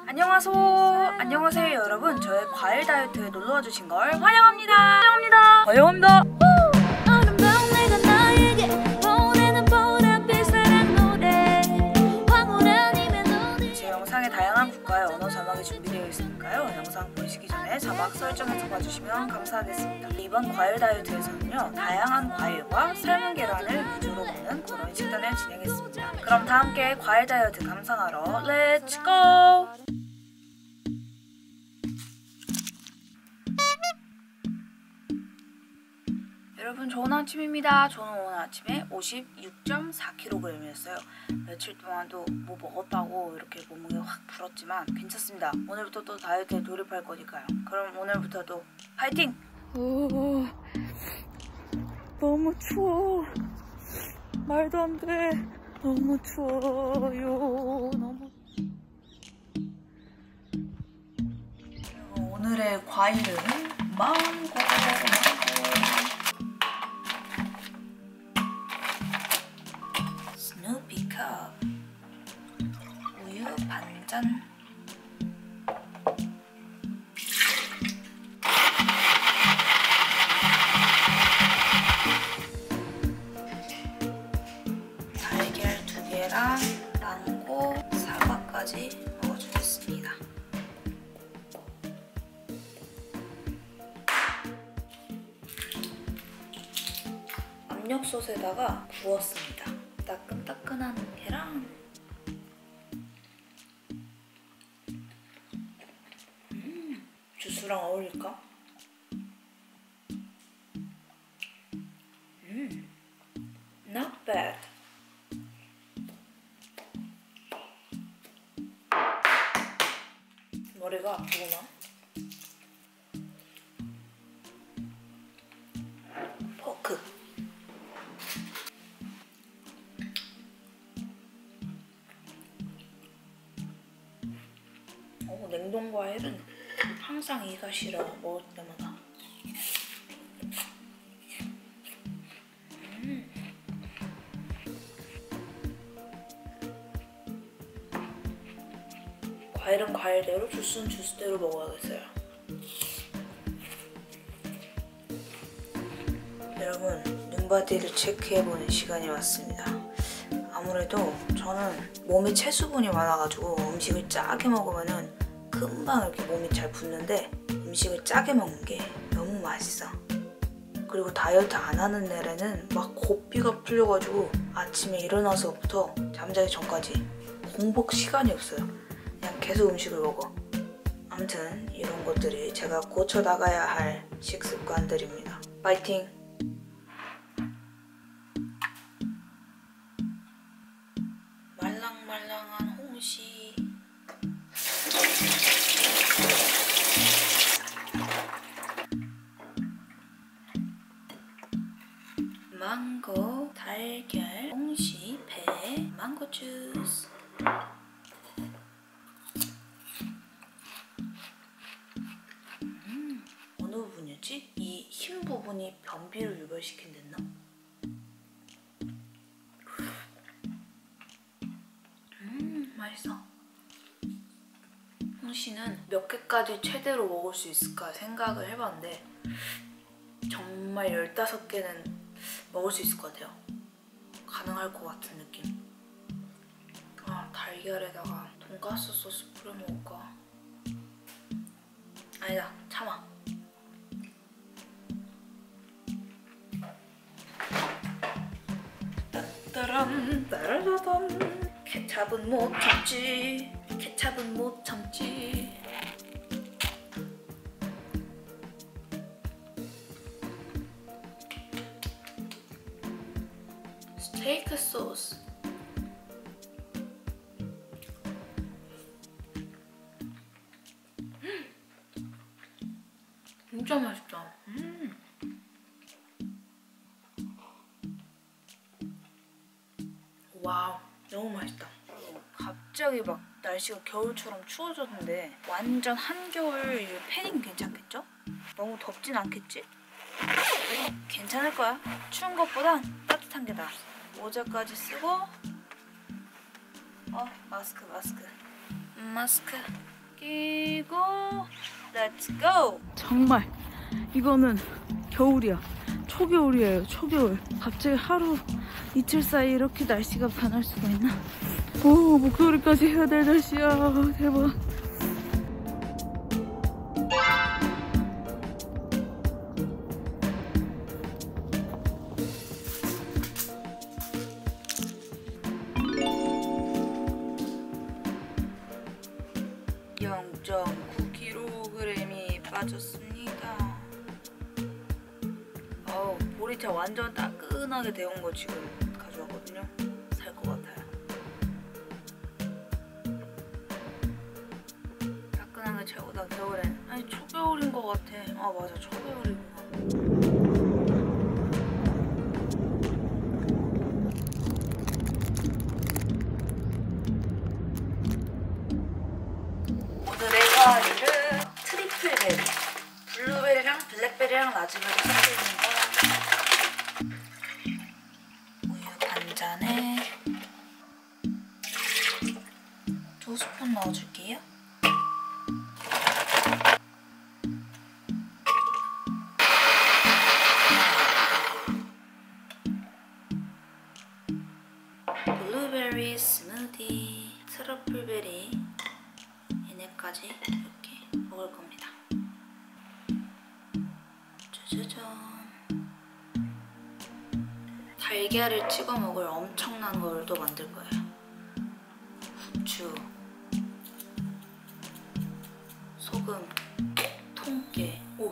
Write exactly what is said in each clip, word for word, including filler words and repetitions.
안녕하세요. 안녕하세요 여러분. 저의 과일 다이어트에 놀러와 주신 걸 환영합니다. 환영합니다. 환영합니다. 제 영상에 다양한 국가의 언어 자막이 준비되어 있으니까요. 영상 보시기 전에 자막 설정해서 봐주시면 감사하겠습니다. 이번 과일 다이어트에서는요, 다양한 과일과 삶은 계란을 위주로 먹는 그런 식단을 진행했습니다. 그럼 다 함께 과일 다이어트 감상하러 렛츠 고! 여러분 좋은 아침입니다. 저는 오늘 아침에 오십육 점 사 킬로그램이었어요. 며칠 동안도 뭐 먹었다고 이렇게 몸무게 확 불었지만 괜찮습니다. 오늘부터 또 다이어트에 돌입할 거니까요. 그럼 오늘부터도 파이팅! 오, 너무 추워. 말도 안 돼. 너무 추워요. 너무. 그리고 오늘의 과일은 망고. 스누피컵, 우유 반잔, 달걀 두 개랑 망고, 사과까지 먹어주겠습니다. 압력솥에다가 구웠습니다. 따끈따끈한 계란. 음, 주스랑 어울릴까? 음, not bad. 머리가 아프구나. 포크. 어, 냉동 과일은 항상 이가 싫어. 먹을 때마다. 음. 과일은 과일대로, 주스는 주스대로 먹어야겠어요. 여러분, 눈바디를 체크해보는 시간이 왔습니다. 아무래도 저는 몸에 체수분이 많아가지고 음식을 짜게 먹으면은 금방 이렇게 몸이 잘 붓는데, 음식을 짜게 먹는 게 너무 맛있어. 그리고 다이어트 안 하는 날에는 막 고삐가 풀려가지고 아침에 일어나서부터 잠자기 전까지 공복 시간이 없어요. 그냥 계속 음식을 먹어. 아무튼 이런 것들이 제가 고쳐나가야 할 식습관들입니다. 파이팅! 말랑말랑한 홍시. 망고, 달걀, 홍시, 배, 망고 주스. 음, 어느 부분이었지? 이 흰 부분이 변비를 유발시킨댔나? 음, 맛있어. 홍시는 몇 개까지 최대로 먹을 수 있을까 생각을 해봤는데 정말 열다섯 개는 먹을 수 있을 것 같아요. 가능할 것 같은 느낌. 아, 달걀에다가 돈가스 소스 뿌려 먹을까? 아니다, 참아. 따따란 따라라단. 케찹은 못 참지. 케찹은 못 참지. 스테이크 소스. 음, 진짜 맛있다. 음. 와우, 너무 맛있다. 갑자기 막 날씨가 겨울처럼 추워졌는데 완전 한겨울 패딩 괜찮겠죠? 너무 덥진 않겠지? 괜찮을 거야. 추운 것보단 따뜻한 게 나아. 모자까지 쓰고. 어, 마스크 마스크 마스크 끼고 렛츠 고! 정말 이거는 겨울이야. 초겨울이에요. 초겨울. 갑자기 하루 이틀 사이에 이렇게 날씨가 변할 수가 있나? 오, 목도리까지 해야 될 날씨야. 대박. 영 점 구 킬로그램이 빠졌습니다. 어우, 보리차 완전 따끈하게 데운 거 지금 가져왔거든요. 살 것 같아요. 따끈한 게 최고다, 겨울엔. 아니, 초겨울인 것 같아. 아, 맞아, 초겨울이구나. 오늘의 과일은 트리플 베리. 블루베리랑 블랙베리랑 라즈베리 섞여있는 거. 우유 반 잔에 두 스푼 넣어줄게요. 블루베리 스무디, 트러플베리 얘네까지 이렇게 먹을 겁니다. 짜자잔. 달걀을 찍어 먹을 엄청난 걸 또 만들 거예요. 후추, 소금, 통깨, 오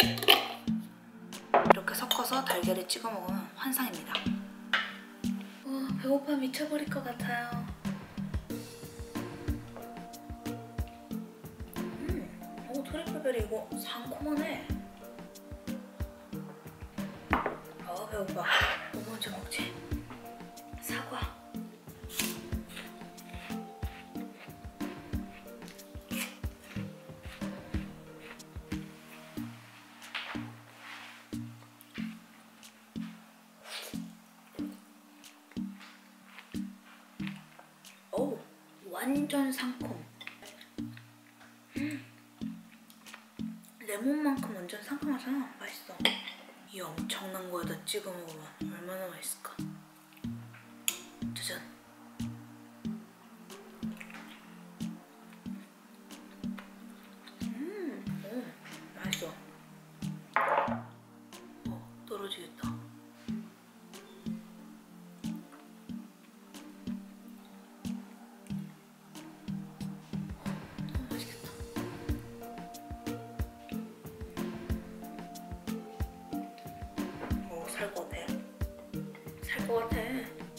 이렇게 섞어서 달걀을 찍어 먹으면 환상입니다. 어, 배고파 미쳐버릴 것 같아요. 음, 오 트리플베리 이거 상콤하네. 아 배고파. 뭐 먼저 먹지? 사과. 오, 완전 상콤. 음, 레몬만큼 완전 상큼하잖아. 맛있어. 이 엄청난 거에다 찍어 먹으면 얼마나 맛있을까? 짜잔. 음, 오, 맛있어. 어, 떨어지겠다. 너무 맛있겠다. 오, 살 것 같아. 살 것 같아.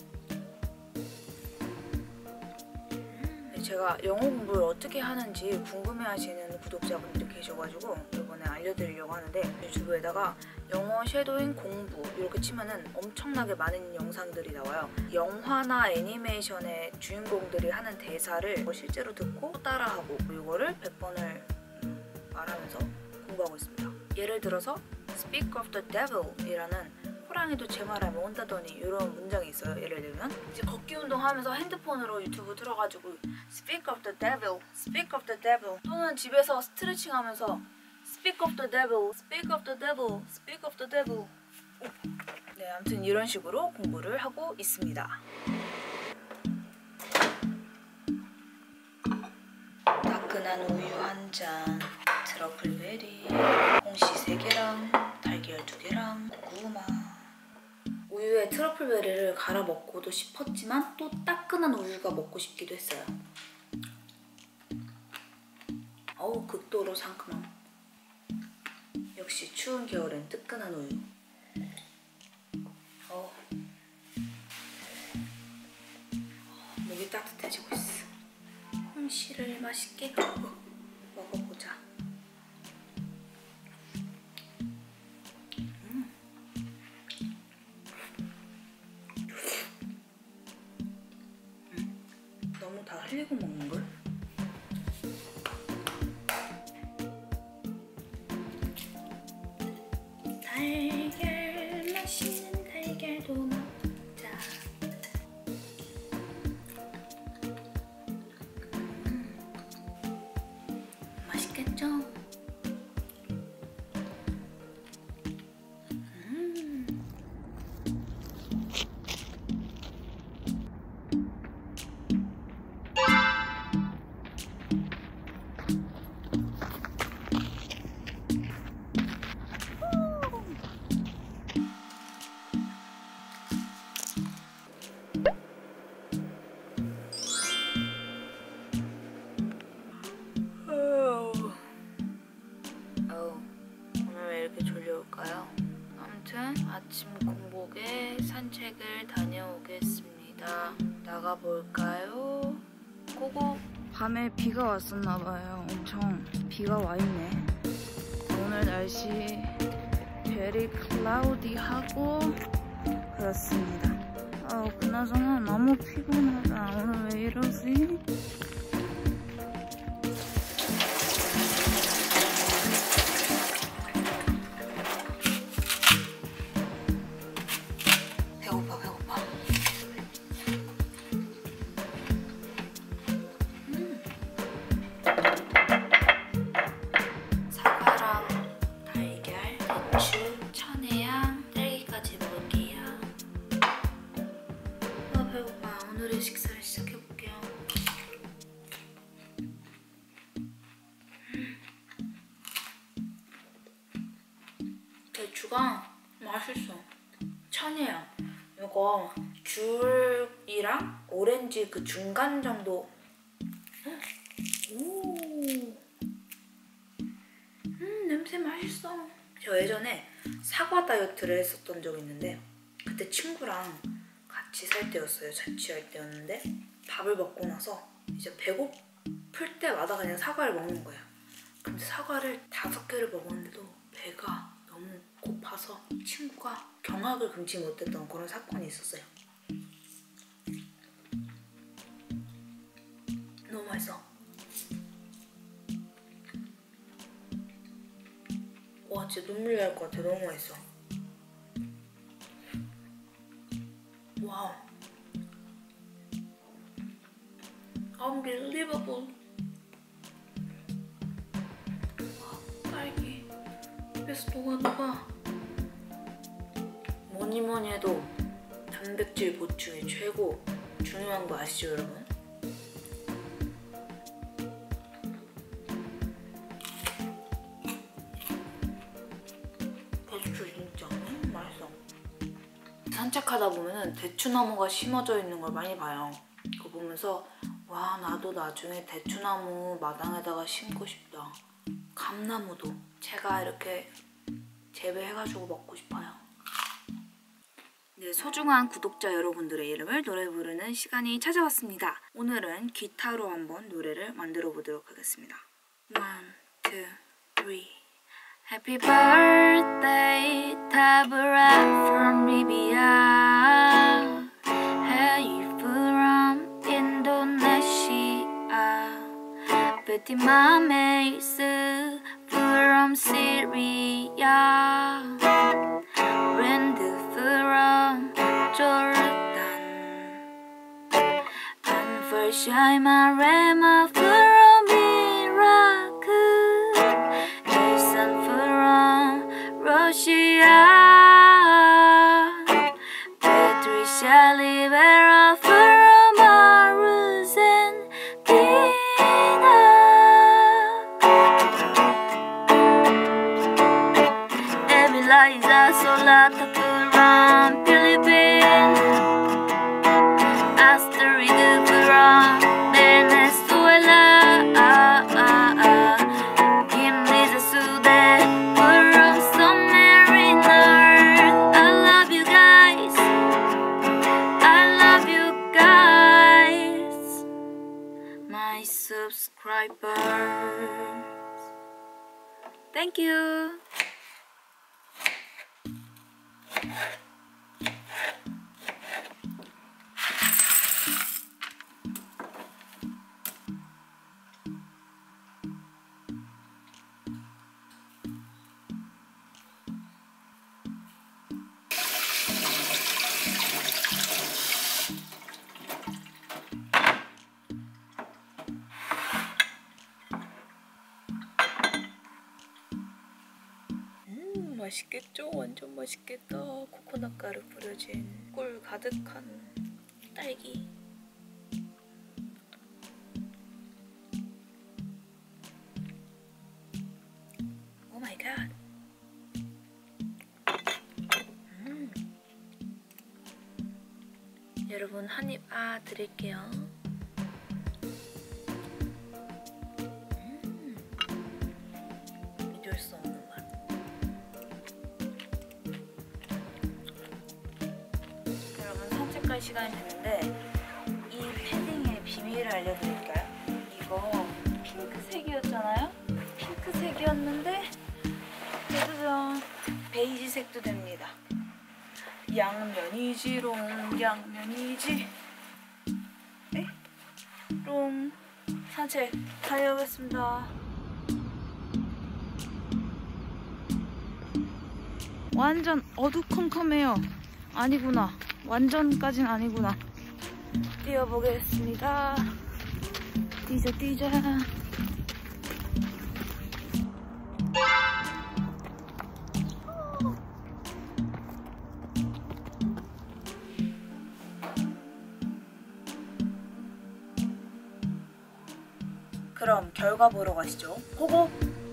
제가 영어 공부를 어떻게 하는지 궁금해하시는 구독자분들이 계셔가지고 이번에 알려드리려고 하는데, 유튜브에다가 영어 쉐도잉 공부 이렇게 치면은 엄청나게 많은 영상들이 나와요. 영화나 애니메이션의 주인공들이 하는 대사를 실제로 듣고 따라하고 이거를 백 번을 말하면서 공부하고 있습니다. 예를 들어서 Speak of the devil 이라는 호랑이도 제 말하면 온다더니 이런 문장이 있어요. 예를 들면 이제 걷기 운동하면서 핸드폰으로 유튜브 틀어가지고 Speak of the devil, Speak of the devil, 또는 집에서 스트레칭 하면서 Speak of the devil, Speak of the devil, Speak of the devil. 네, 아무튼 이런 식으로 공부를 하고 있습니다. 따끈한 우유 한 잔, 트러플베리, 홍시 세 개랑 달걀 두 개랑 고구마. 우유에 트러플베리를 갈아 먹고도 싶었지만 또 따끈한 우유가 먹고 싶기도 했어요. 어우, 극도로 상큼함. 역시 추운 겨울엔 뜨끈한 우유. 어, 목이 따뜻해지고 있어. 홍시를 맛있게 먹어보자. 음. 음. 너무 다 흘리고 먹는걸? 달걀, 맛있는 달걀도 먹자. 음. 짱. 음. 아침 공복에 산책을 다녀오겠습니다. 나가볼까요? 고고! 밤에 비가 왔었나봐요. 엄청 비가 와있네. 오늘 날씨 very cloudy하고 그렇습니다. 아, 그나저나 너무 피곤하다. 오늘 왜 이러지? 배고파 배고파. 음. 사과랑 달걀, 대추, 천혜향, 딸기까지 먹을게요. 아 배고파. 오늘의 식사를 시작해볼게요. 음. 대추가 맛있어. 천혜향. 이거 귤이랑 오렌지 그 중간 정도. 오, 음 냄새 맛있어. 저 예전에 사과 다이어트를 했었던 적이 있는데 그때 친구랑 같이 살 때였어요. 자취할 때였는데 밥을 먹고 나서 이제 배고플 때마다 그냥 사과를 먹는 거예요. 근데 사과를 다섯 개를 먹었는데도 배가 너무 고파서 친구가 경악을 금치 못했던 그런 사건이 있었어요. 너무 맛있어. 와 진짜 눈물 날 것 같아. 너무 맛있어. 와우. Unbelievable. 와, 딸기. 입에서 녹아. 뭐니 뭐니 해도 단백질 보충이 최고 중요한 거 아시죠 여러분? 대추 진짜 음, 맛있어. 산책하다 보면은 대추나무가 심어져 있는 걸 많이 봐요. 그거 보면서 와 나도 나중에 대추나무 마당에다가 심고 싶다. 감나무도 제가 이렇게 재배해가지고 먹고 싶어요. 네, 소중한 구독자 여러분들의 이름을 노래 부르는 시간이 찾아왔습니다. 오늘은 기타로 한번 노래를 만들어 보도록 하겠습니다. One, two, three. Happy birthday, Tabara from Libya. Hey from Indonesia. Fatima Maisu from Syria. Randy from Jordan. And for Shaima Rema from Iraq. Jason from Russia. Patricia Rivera from Argentina. Eliza Solata from Philippines. Astrid from Venezuela. Kim Lisa Sude from Submariners. I love you guys. I love you guys. My subscribers. Thank you. 맛있겠죠? 완전 맛있겠다. 코코넛 가루 뿌려진 꿀 가득한 딸기. 오 마이 갓. 음. 여러분 한입 아 드릴게요. 음. 잊을 수 없는 맛. 여러분 산책 갈 시간이 됐는데 이 패딩의 비밀을 알려드릴까요? 이거 핑크색이었잖아요? 핑크색이었는데 짜자잔 베이지색도 됩니다. 양면이지롱 양면이지. 네? 롱 산책 다녀오겠습니다. 완전 어두컴컴해요. 아니구나. 완전까진 아니구나. 뛰어보겠습니다. 뛰자 뛰자. 그럼 결과 보러 가시죠. 고고!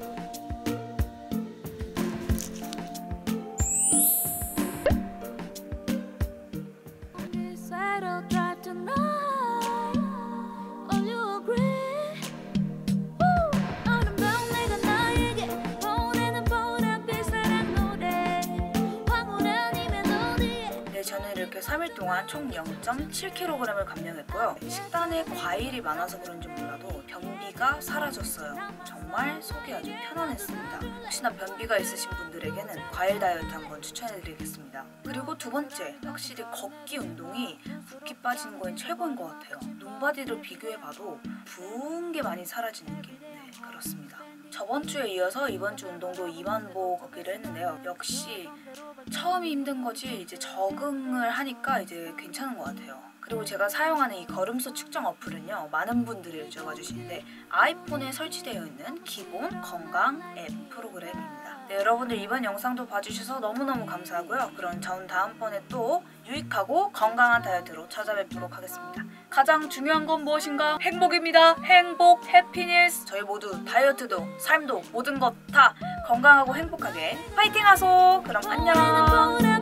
저는 이렇게 삼 일 동안 총 영 점 칠 킬로그램을 감량했고요. 식단에 과일이 많아서 그런지 몰라도 변비가 사라졌어요. 정말 속이 아주 편안했습니다. 혹시나 변비가 있으신 분들에게는 과일 다이어트 한번 추천해드리겠습니다. 그리고 두 번째, 확실히 걷기 운동이 붓기 빠지는 거엔 최고인 것 같아요. 눈바디를 비교해봐도 부은 게 많이 사라지는 게 네, 그렇습니다. 저번 주에 이어서 이번 주 운동도 이만 보 걷기를 했는데요. 역시 처음이 힘든 거지 이제 적응을 하니까 이제 괜찮은 것 같아요. 그리고 제가 사용하는 이 걸음수 측정 어플은요, 많은 분들이 여쭤봐 주시는데 아이폰에 설치되어 있는 기본 건강 앱 프로그램입니다. 네, 여러분들 이번 영상도 봐주셔서 너무너무 감사하고요. 그럼 전 다음번에 또 유익하고 건강한 다이어트로 찾아뵙도록 하겠습니다. 가장 중요한 건 무엇인가? 행복입니다. 행복, 해피니스. 저희 모두 다이어트도 삶도 모든 것 다 건강하고 행복하게 파이팅 하소. 그럼 안녕.